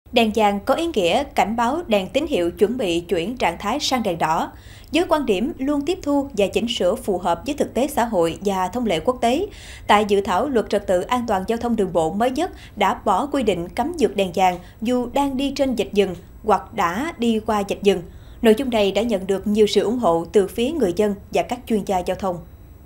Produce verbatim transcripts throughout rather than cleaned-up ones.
Đèn vàng có ý nghĩa cảnh báo đèn tín hiệu chuẩn bị chuyển trạng thái sang đèn đỏ. Với quan điểm luôn tiếp thu và chỉnh sửa phù hợp với thực tế xã hội và thông lệ quốc tế, tại dự thảo luật trật tự an toàn giao thông đường bộ mới nhất đã bỏ quy định cấm vượt đèn vàng dù đang đi trên vạch dừng hoặc đã đi qua vạch dừng. Nội dung này đã nhận được nhiều sự ủng hộ từ phía người dân và các chuyên gia giao thông.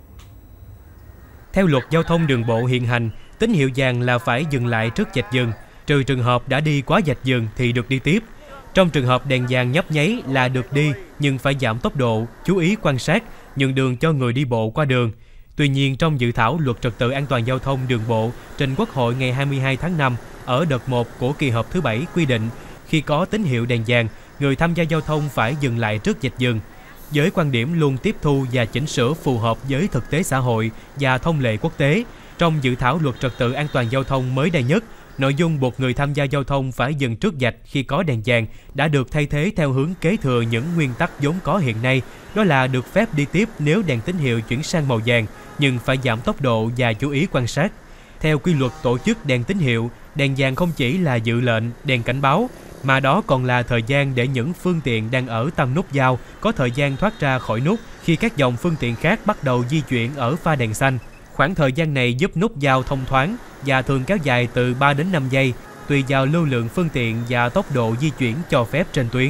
Theo luật giao thông đường bộ hiện hành, tín hiệu vàng là phải dừng lại trước vạch dừng, trừ trường hợp đã đi quá vạch dừng thì được đi tiếp. Trong trường hợp đèn vàng nhấp nháy là được đi nhưng phải giảm tốc độ, chú ý quan sát, nhường đường cho người đi bộ qua đường. Tuy nhiên, trong dự thảo luật trật tự an toàn giao thông đường bộ trình Quốc hội ngày hai mươi hai tháng năm ở đợt một của kỳ họp thứ bảy quy định, khi có tín hiệu đèn vàng, người tham gia giao thông phải dừng lại trước vạch dừng. Với quan điểm luôn tiếp thu và chỉnh sửa phù hợp với thực tế xã hội và thông lệ quốc tế, trong dự thảo luật trật tự an toàn giao thông mới đây nhất, nội dung buộc người tham gia giao thông phải dừng trước vạch khi có đèn vàng đã được thay thế theo hướng kế thừa những nguyên tắc vốn có hiện nay, đó là được phép đi tiếp nếu đèn tín hiệu chuyển sang màu vàng, nhưng phải giảm tốc độ và chú ý quan sát. Theo quy luật tổ chức đèn tín hiệu, đèn vàng không chỉ là dự lệnh, đèn cảnh báo, mà đó còn là thời gian để những phương tiện đang ở tam nút giao có thời gian thoát ra khỏi nút khi các dòng phương tiện khác bắt đầu di chuyển ở pha đèn xanh. Khoảng thời gian này giúp nút giao thông thoáng và thường kéo dài từ ba đến năm giây, tùy vào lưu lượng phương tiện và tốc độ di chuyển cho phép trên tuyến.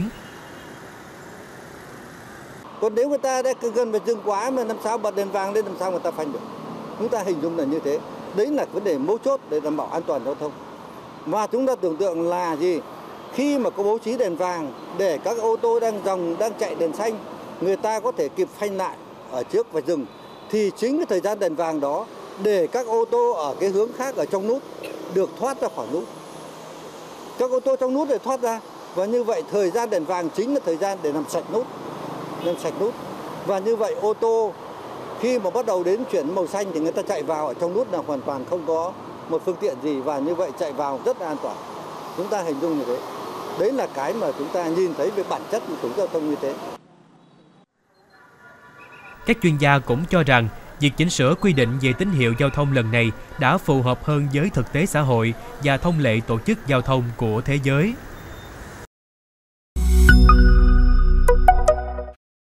Còn nếu người ta đã gần về dừng quá mà làm sao bật đèn vàng lên, làm sao người ta phanh được? Chúng ta hình dung là như thế. Đấy là vấn đề mấu chốt để đảm bảo an toàn giao thông. Và chúng ta tưởng tượng là gì? Khi mà có bố trí đèn vàng để các ô tô đang dòng đang chạy đèn xanh, người ta có thể kịp phanh lại ở trước và dừng, thì chính cái thời gian đèn vàng đó để các ô tô ở cái hướng khác ở trong nút được thoát ra khỏi nút. Các ô tô trong nút để thoát ra, và như vậy thời gian đèn vàng chính là thời gian để làm sạch nút, làm sạch nút. Và như vậy ô tô khi mà bắt đầu đến chuyển màu xanh thì người ta chạy vào ở trong nút là hoàn toàn không có một phương tiện gì, và như vậy chạy vào rất là an toàn. Chúng ta hình dung như thế. Đấy là cái mà chúng ta nhìn thấy về bản chất của giao thông như thế. Các chuyên gia cũng cho rằng việc chỉnh sửa quy định về tín hiệu giao thông lần này đã phù hợp hơn với thực tế xã hội và thông lệ tổ chức giao thông của thế giới.